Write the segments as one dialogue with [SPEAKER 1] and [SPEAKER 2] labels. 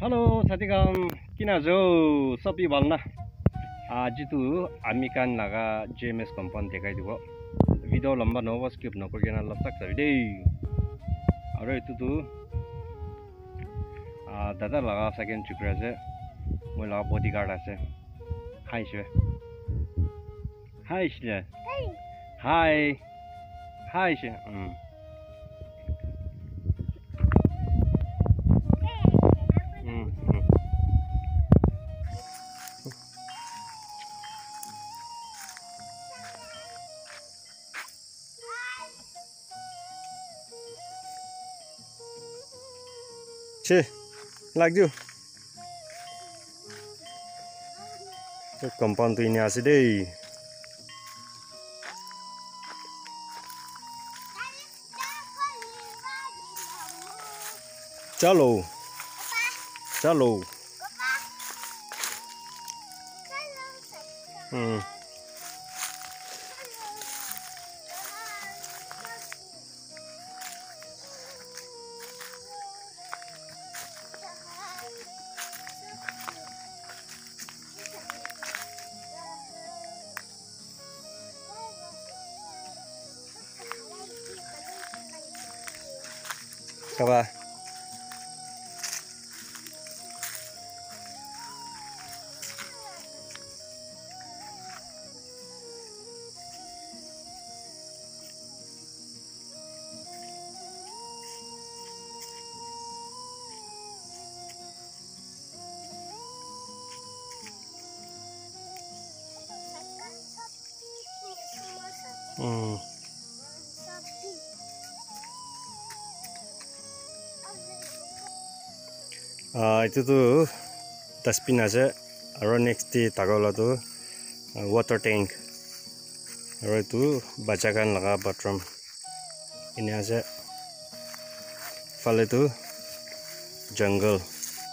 [SPEAKER 1] Halo, 사디감 끼나죠? 서비 발나. 아직도 아미칸 나가 GMS 컴파운 대가이고 video lamba no skip no ko gena lapsak sabi aro itu dada laga second chukra ase moi laga bodyguard ase hi shwe hi shwe hi hi shwe Che, like you. So compound tu ini asal deh. Chalo, chalo. Apa? Itu tuh dustbin aja. Aro next di tagola tuh water tank. Aro itu bacakan laga bathroom. Ini aja. Fal itu jungle.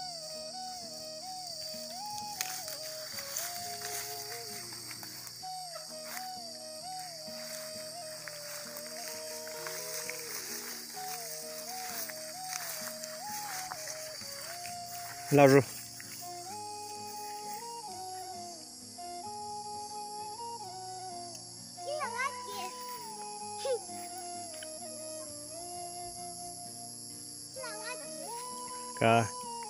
[SPEAKER 1] Lalu kah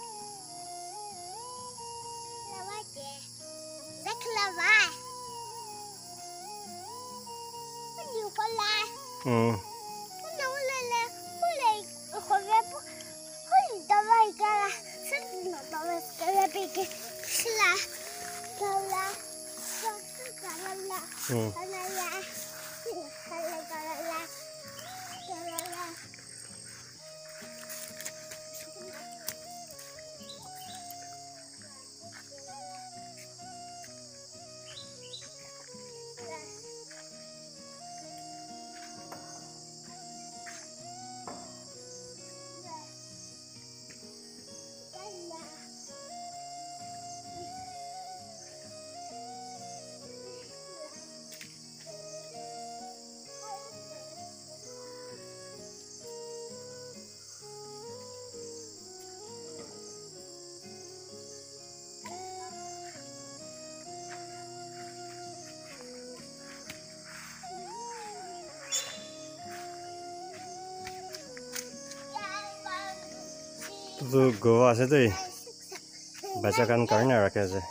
[SPEAKER 1] itu goa aja tuh, bacakan karena rakyat aja.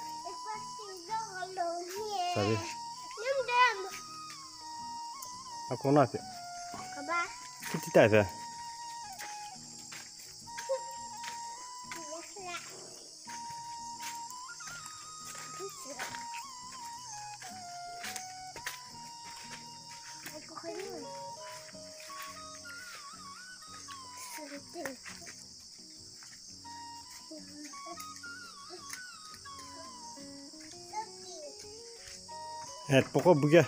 [SPEAKER 1] Tapi aku nak kita tahu. Pokok buka.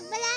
[SPEAKER 2] sebelah.